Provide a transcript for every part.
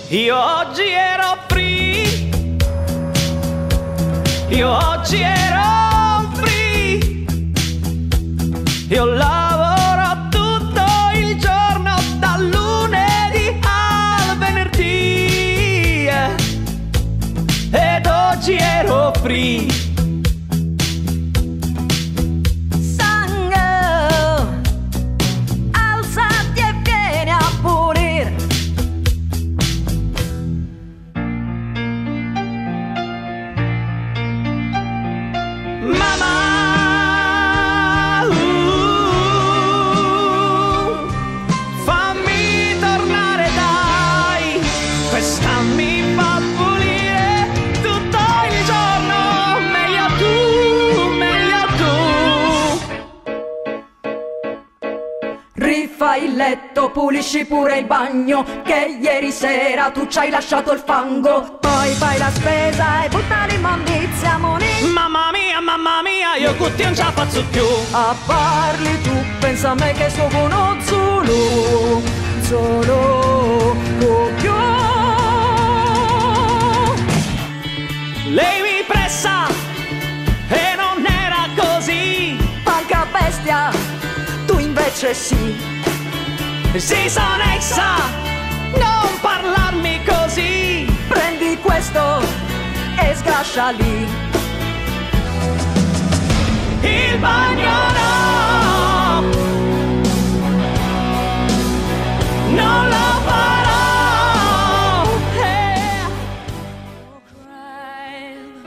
Io oggi ero free, io oggi ero free, io lavoro tutto il giorno dal lunedì al venerdì ed oggi ero free. Rifai il letto, pulisci pure il bagno, che ieri sera tu ci hai lasciato il fango. Poi fai la spesa e butta l'immondizia, mamma mia, io cutti non ce la faccio più. Ah, parli tu, pensa a me che sono uno Zulu, solo più. Lei mi pressa e non era così. Panca bestia, tu invece sì. Sì, sono exa, non parlarmi così. Prendi questo e sgascia lì. Il bagno no, non lo farò. Crime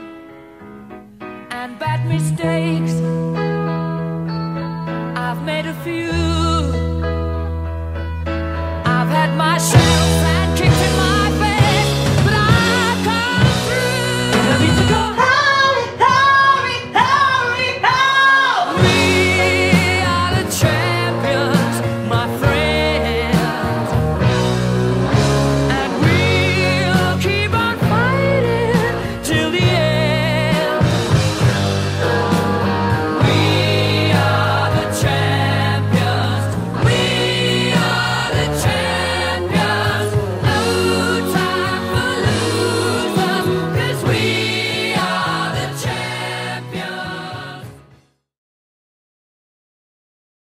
and bad mistakes, I've made a few.